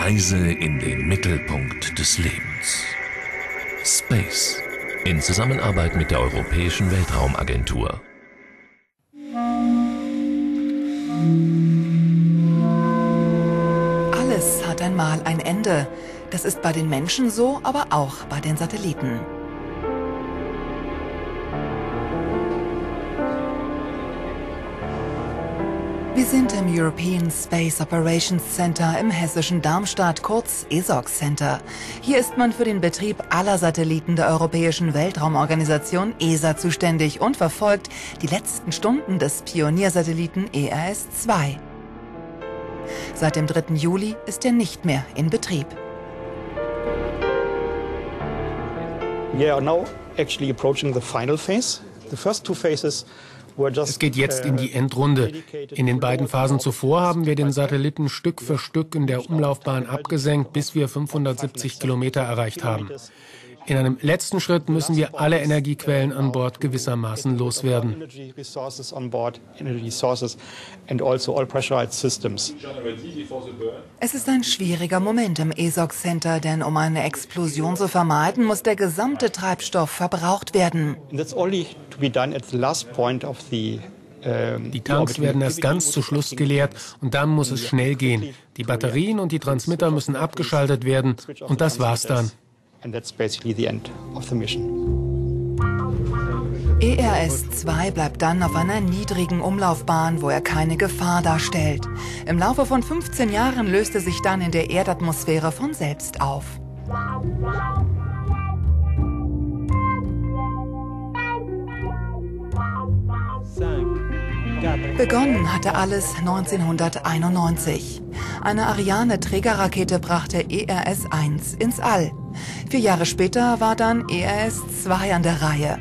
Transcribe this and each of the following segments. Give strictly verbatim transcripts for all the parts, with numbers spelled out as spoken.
Reise in den Mittelpunkt des Lebens. Space in Zusammenarbeit mit der Europäischen Weltraumagentur. Alles hat einmal ein Ende. Das ist bei den Menschen so, aber auch bei den Satelliten. Wir sind im European Space Operations Center im hessischen Darmstadt, kurz E S O C Center. Hier ist man für den Betrieb aller Satelliten der Europäischen Weltraumorganisation E S A zuständig und verfolgt die letzten Stunden des Pioniersatelliten E R S zwei. Seit dem dritten Juli ist er nicht mehr in Betrieb. We are now actually approaching the final phase. The first two phases. Es geht jetzt in die Endrunde. In den beiden Phasen zuvor haben wir den Satelliten Stück für Stück in der Umlaufbahn abgesenkt, bis wir fünfhundertsiebzig Kilometer erreicht haben. In einem letzten Schritt müssen wir alle Energiequellen an Bord gewissermaßen loswerden. Es ist ein schwieriger Moment im E S O C Center, denn um eine Explosion zu vermeiden, muss der gesamte Treibstoff verbraucht werden. Die Tanks werden erst ganz zu Schluss geleert und dann muss es schnell gehen. Die Batterien und die Transmitter müssen abgeschaltet werden und das war's dann. E R S zwei bleibt dann auf einer niedrigen Umlaufbahn, wo er keine Gefahr darstellt. Im Laufe von fünfzehn Jahren löst er sich dann in der Erdatmosphäre von selbst auf. Begonnen hatte alles neunzehnhunderteinundneunzig. Eine Ariane-Trägerrakete brachte E R S eins ins All. Vier Jahre später war dann E R S zwei an der Reihe.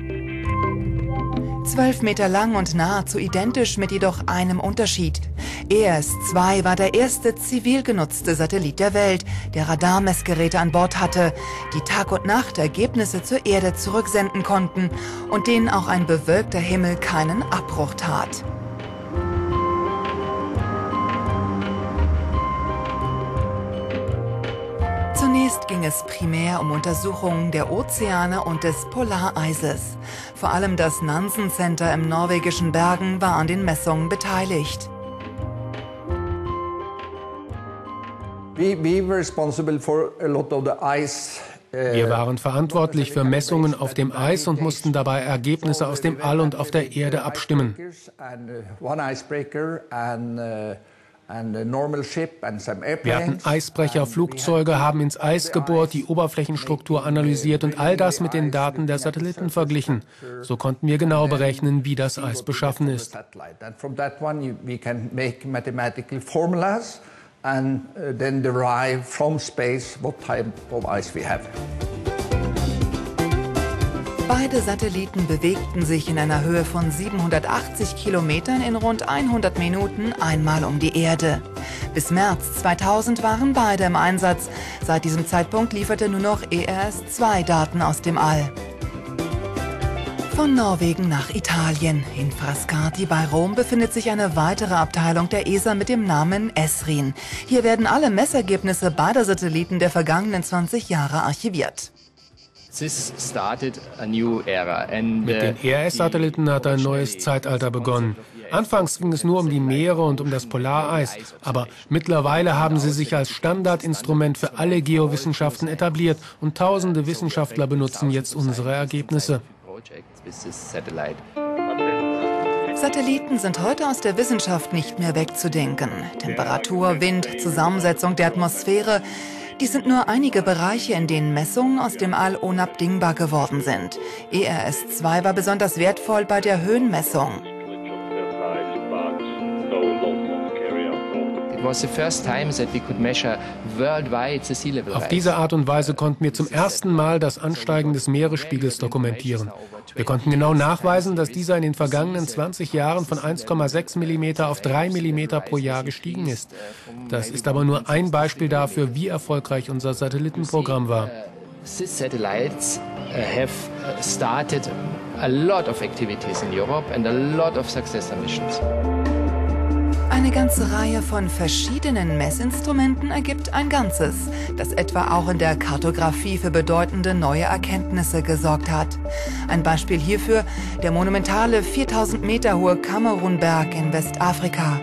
Zwölf Meter lang und nahezu identisch mit jedoch einem Unterschied. E R S zwei war der erste zivil genutzte Satellit der Welt, der Radarmessgeräte an Bord hatte, die Tag und Nacht Ergebnisse zur Erde zurücksenden konnten und denen auch ein bewölkter Himmel keinen Abbruch tat. Zunächst ging es primär um Untersuchungen der Ozeane und des Polareises. Vor allem das Nansen Center im norwegischen Bergen war an den Messungen beteiligt. Wir waren verantwortlich für Messungen auf dem Eis und mussten dabei Ergebnisse aus dem All und auf der Erde abstimmen. Wir hatten Eisbrecher, Flugzeuge, haben ins Eis gebohrt, die Oberflächenstruktur analysiert und all das mit den Daten der Satelliten verglichen. So konnten wir genau berechnen, wie das Eis beschaffen ist. Beide Satelliten bewegten sich in einer Höhe von siebenhundertachtzig Kilometern in rund hundert Minuten einmal um die Erde. Bis März zweitausend waren beide im Einsatz. Seit diesem Zeitpunkt lieferte nur noch E R S zwei Daten aus dem All. Von Norwegen nach Italien. In Frascati bei Rom befindet sich eine weitere Abteilung der E S A mit dem Namen ESRIN. Hier werden alle Messergebnisse beider Satelliten der vergangenen zwanzig Jahre archiviert. Mit den E R S-Satelliten hat ein neues Zeitalter begonnen. Anfangs ging es nur um die Meere und um das Polareis, aber mittlerweile haben sie sich als Standardinstrument für alle Geowissenschaften etabliert und tausende Wissenschaftler benutzen jetzt unsere Ergebnisse. Satelliten sind heute aus der Wissenschaft nicht mehr wegzudenken. Temperatur, Wind, Zusammensetzung der Atmosphäre. Dies sind nur einige Bereiche, in denen Messungen aus dem All unabdingbar geworden sind. E R S zwei war besonders wertvoll bei der Höhenmessung. Auf diese Art und Weise konnten wir zum ersten Mal das Ansteigen des Meeresspiegels dokumentieren. Wir konnten genau nachweisen, dass dieser in den vergangenen zwanzig Jahren von eins Komma sechs Millimeter auf drei Millimeter pro Jahr gestiegen ist. Das ist aber nur ein Beispiel dafür, wie erfolgreich unser Satellitenprogramm war. S I S-satellites have started a lot of activities in Europe and a lot of successor missions. Eine Eine ganze Reihe von verschiedenen Messinstrumenten ergibt ein Ganzes, das etwa auch in der Kartografie für bedeutende neue Erkenntnisse gesorgt hat. Ein Beispiel hierfür der monumentale viertausend Meter hohe Kamerunberg in Westafrika.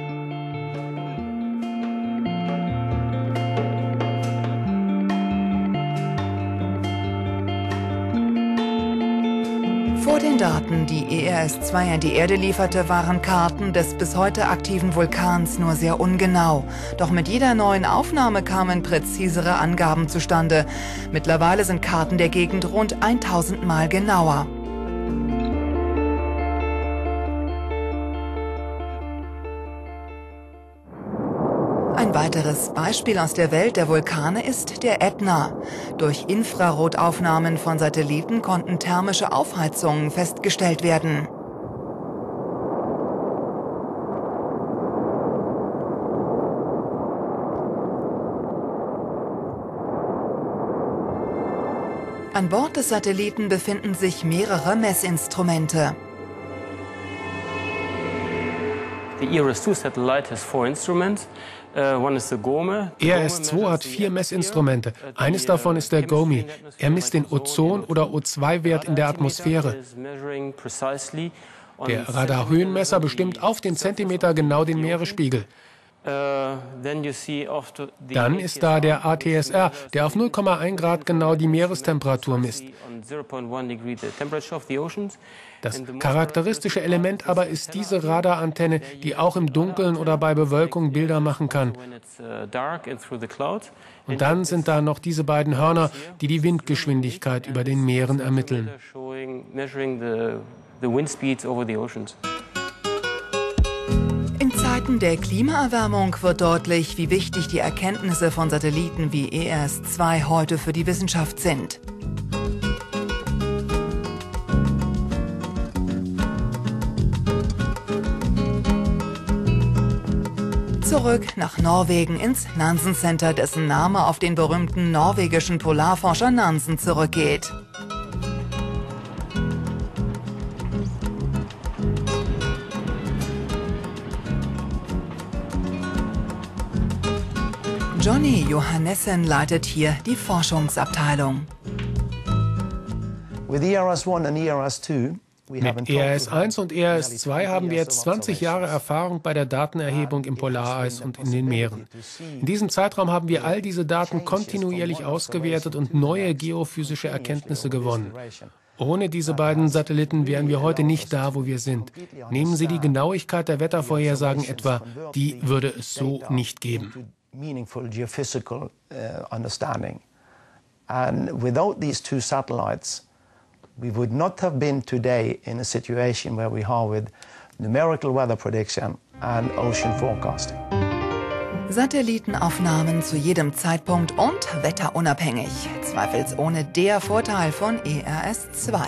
Vor den Daten, die E R S zwei an die Erde lieferte, waren Karten des bis heute aktiven Vulkans nur sehr ungenau. Doch mit jeder neuen Aufnahme kamen präzisere Angaben zustande. Mittlerweile sind Karten der Gegend rund tausend Mal genauer. Ein weiteres Beispiel aus der Welt der Vulkane ist der Ätna. Durch Infrarotaufnahmen von Satelliten konnten thermische Aufheizungen festgestellt werden. An Bord des Satelliten befinden sich mehrere Messinstrumente. The E R S two satellite has four instruments. Uh, one is the GOME. E R S zwei hat vier Messinstrumente. Eines davon ist der GOMI. Er misst den Ozon- oder O zwei Wert in der Atmosphäre. Der Radarhöhenmesser bestimmt auf den Zentimeter genau den Meeresspiegel. Dann ist da der A T S R, der auf null Komma eins Grad genau die Meerestemperatur misst. Das charakteristische Element aber ist diese Radarantenne, die auch im Dunkeln oder bei Bewölkung Bilder machen kann. Und dann sind da noch diese beiden Hörner, die die Windgeschwindigkeit über den Meeren ermitteln. In Zeiten der Klimaerwärmung wird deutlich, wie wichtig die Erkenntnisse von Satelliten wie E R S zwei heute für die Wissenschaft sind. Zurück nach Norwegen ins Nansen Center, dessen Name auf den berühmten norwegischen Polarforscher Nansen zurückgeht. Johnny Johannessen leitet hier die Forschungsabteilung. Mit E R S eins und E R S zwei haben wir jetzt zwanzig Jahre Erfahrung bei der Datenerhebung im Polareis und in den Meeren. In diesem Zeitraum haben wir all diese Daten kontinuierlich ausgewertet und neue geophysische Erkenntnisse gewonnen. Ohne diese beiden Satelliten wären wir heute nicht da, wo wir sind. Nehmen Sie die Genauigkeit der Wettervorhersagen etwa, die würde es so nicht geben. Meaningful geophysical uh, understanding. And without these two satellites, we would not have been today in a situation where we are with numerical weather prediction and ocean forecasting. Satellitenaufnahmen zu jedem Zeitpunkt und wetterunabhängig. Zweifelsohne der Vorteil von E R S zwei.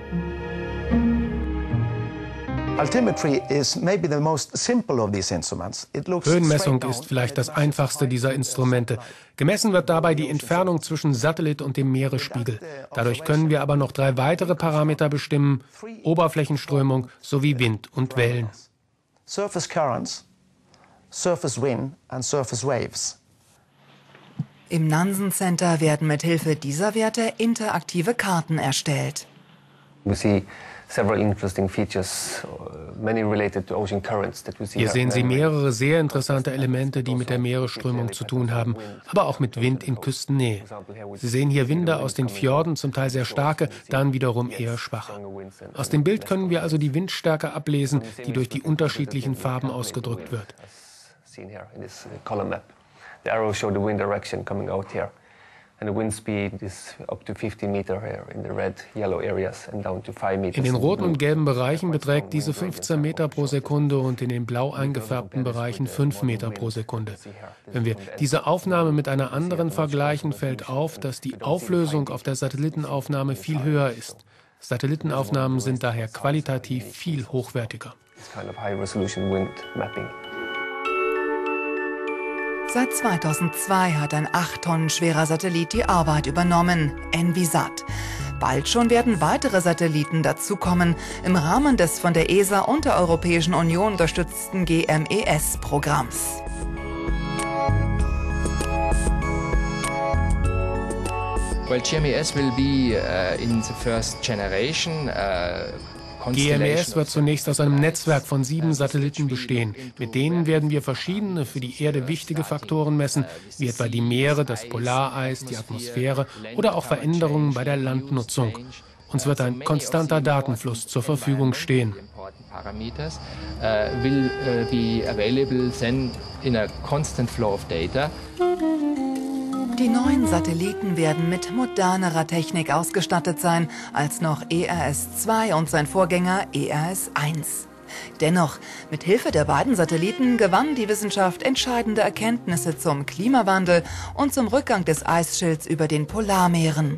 Höhenmessung ist vielleicht das einfachste dieser Instrumente. Gemessen wird dabei die Entfernung zwischen Satellit und dem Meeresspiegel. Dadurch können wir aber noch drei weitere Parameter bestimmen: Oberflächenströmung sowie Wind und Wellen. Surface currents, surface wind and surface waves. Im Nansen Center werden mithilfe dieser Werte interaktive Karten erstellt. We see several interesting features, many related to ocean currents that we see. Hier sehen Sie mehrere sehr interessante Elemente, die mit der Meeresströmung zu tun haben, aber auch mit Wind in Küstennähe. Sie sehen hier Winde aus den Fjorden, zum Teil sehr starke, dann wiederum eher schwache. Aus dem Bild können wir also die Windstärke ablesen, die durch die unterschiedlichen Farben ausgedrückt wird. The arrows show the wind direction coming out here. And the wind speed is up to fifty meter here in the red, yellow areas and down to five meters. In den roten und gelben Bereichen beträgt diese fünfzehn Meter pro Sekunde und in den blau eingefärbten Bereichen fünf Meter pro Sekunde. Wenn wir diese Aufnahme mit einer anderen vergleichen, fällt auf, dass die Auflösung auf der Satellitenaufnahme viel höher ist. Satellitenaufnahmen sind daher qualitativ viel hochwertiger. Seit zweitausendzwei hat ein acht Tonnen schwerer Satellit die Arbeit übernommen, Envisat. Bald schon werden weitere Satelliten dazukommen im Rahmen des von der E S A und der Europäischen Union unterstützten G M E S-Programms. Well, G M E S will be uh, in the first generation. Uh G M E S wird zunächst aus einem Netzwerk von sieben Satelliten bestehen. Mit denen werden wir verschiedene für die Erde wichtige Faktoren messen, wie etwa die Meere, das Polareis, die Atmosphäre oder auch Veränderungen bei der Landnutzung. Uns wird ein konstanter Datenfluss zur Verfügung stehen. Die neuen Satelliten werden mit modernerer Technik ausgestattet sein als noch E R S zwei und sein Vorgänger E R S eins. Dennoch, mit Hilfe der beiden Satelliten gewann die Wissenschaft entscheidende Erkenntnisse zum Klimawandel und zum Rückgang des Eisschilds über den Polarmeeren.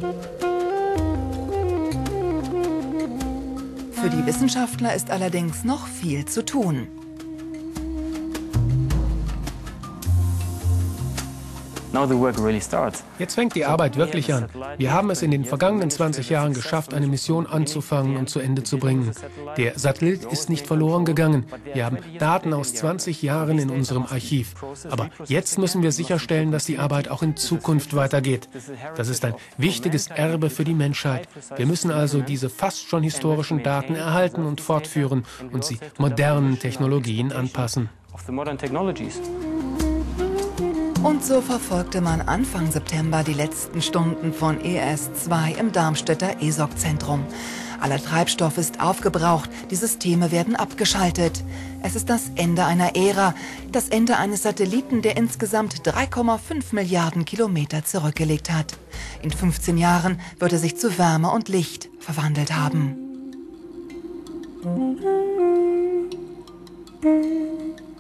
Für die Wissenschaftler ist allerdings noch viel zu tun. Jetzt fängt die Arbeit wirklich an. Wir haben es in den vergangenen zwanzig Jahren geschafft, eine Mission anzufangen und zu Ende zu bringen. Der Satellit ist nicht verloren gegangen. Wir haben Daten aus zwanzig Jahren in unserem Archiv. Aber jetzt müssen wir sicherstellen, dass die Arbeit auch in Zukunft weitergeht. Das ist ein wichtiges Erbe für die Menschheit. Wir müssen also diese fast schon historischen Daten erhalten und fortführen und sie modernen Technologien anpassen. Und so verfolgte man Anfang September die letzten Stunden von E R S zwei im Darmstädter E S O C-Zentrum. Aller Treibstoff ist aufgebraucht, die Systeme werden abgeschaltet. Es ist das Ende einer Ära, das Ende eines Satelliten, der insgesamt drei Komma fünf Milliarden Kilometer zurückgelegt hat. In fünfzehn Jahren wird er sich zu Wärme und Licht verwandelt haben.